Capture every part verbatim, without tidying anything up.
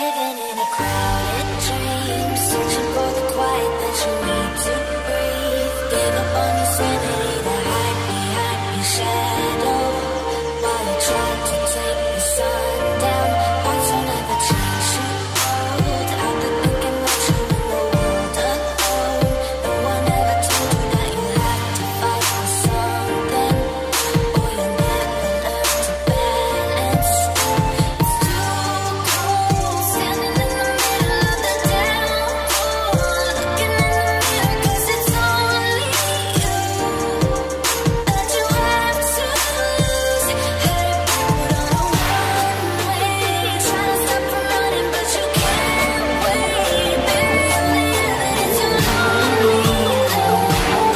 Living in a crowded dream, searching for the quiet that you need to breathe. Give up on your sanity to hide behind your shadow, while you try to take the sun down. Thoughts will never change you old, out there thinking that you're in the world alone. No one ever told you that you had to fight for something, or you'll never learn to balance. It's too cold, standing in the middle of the downpour, looking in the mirror 'cause it's only you that you have to lose. Headed backward on a one-way, trying to stop from running but you can't wait. Bury all the evidence, you're lonely alone.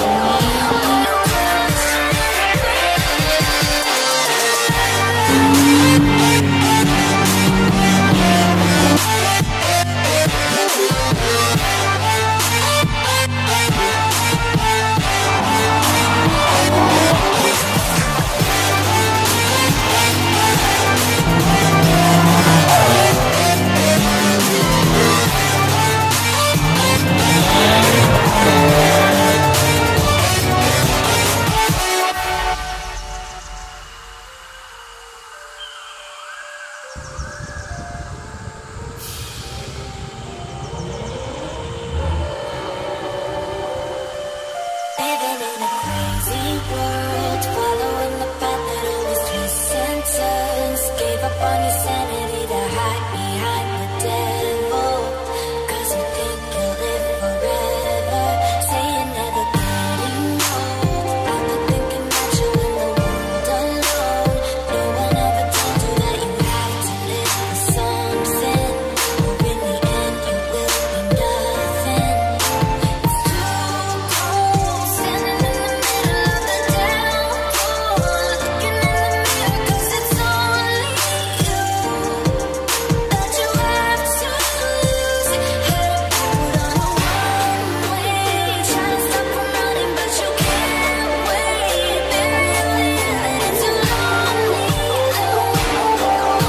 Living in a crazy world, following the path that always twists and turns. Gave up on your sanity to hide behind the devil, 'cause you think you'll live forever. Say you're never getting old, out there thinking that you're in the world alone. No one ever told you that you have to live for something, or in the end you will be nothing. It's too cold, standing in the middle of the downpour, looking in the mirror 'cause it's only you that you have to lose. Headed backward on a one-way, trying to stop from running but you can't wait. Bury all the evidence, you're lonely alone.